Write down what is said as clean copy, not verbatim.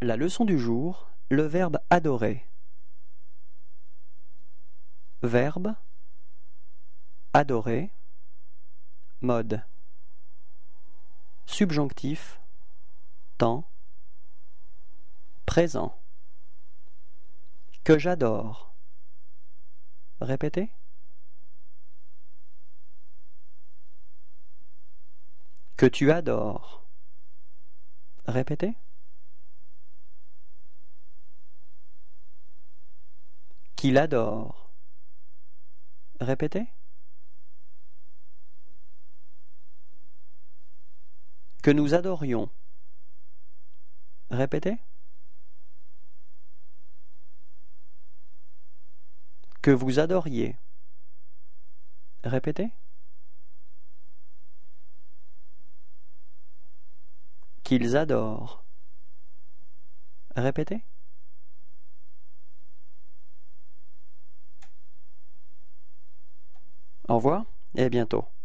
La leçon du jour, le verbe adorer. Verbe, adorer, mode. Subjonctif, temps, présent. Que j'adore. Répétez. Que tu adores. Répétez. Qu'il adore. Répétez. Que nous adorions. Répétez. Que vous adoriez. Répétez. Qu'ils adorent. Répétez. Au revoir et à bientôt.